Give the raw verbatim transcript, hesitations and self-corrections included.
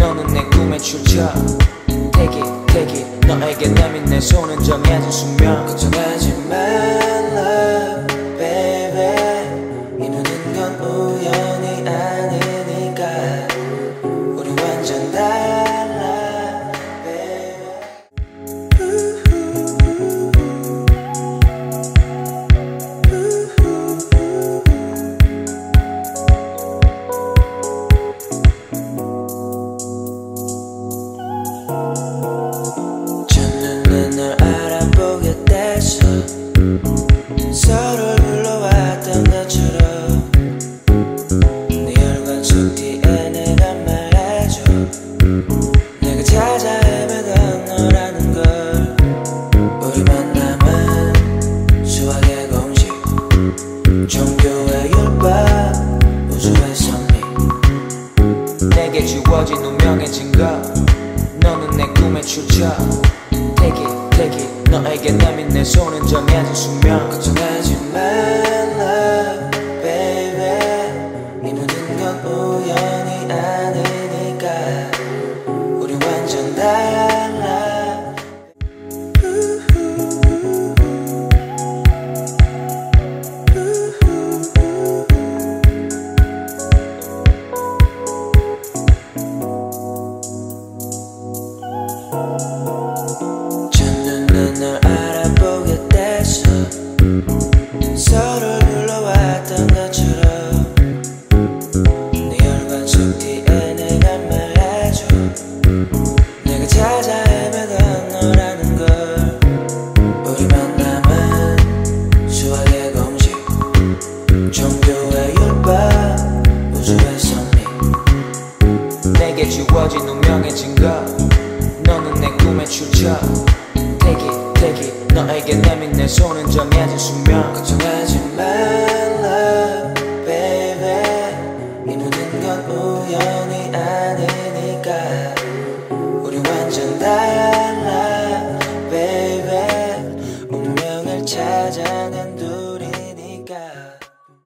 너는 내 꿈의 출처. Take it, take it. 너에게 내민 내 손은 정해진 숙명. 걱정하지 말라 baby. 이루는 건 우연이 아니니까. 우리 완전 달라 baby. 첫눈에 널 알아보게 돼서 서로를 불러왔던 것처럼 네 혈관 속 뒤에 내가 말해줘. 내가 찾아 헤매던 너라는 걸. 우리 만남은 수학의 공식, 종교의 율법, 우주의 섭리. 내게 주어진 운명의 증거. 너는 내 꿈의 출처. Take it, take it. 너에게 내민 내 손은 정해진 숙명. 걱정하지 말라 baby. 이루는 건 우연이 아니니까. 우리 완전 달라. 첫눈에 널 알아보게 돼서 서로를 불러왔던 것처럼 네 혈관 속 뒤에 내가 말해줘. 내가 찾아 헤매던 너라는 걸. 우리 만남은 수학의 공식, 종교의 율법, 우주의 섭리. 내게 주어진 운명의 증거. 너는 내 꿈의 출처. Take it, take it. 너에게 내민 내 손은 정해진 숙명. 걱정하지 말라 baby. 이루는 건 우연이 아니니까. 우리 완전 달라 baby. 운명을 찾아낸 두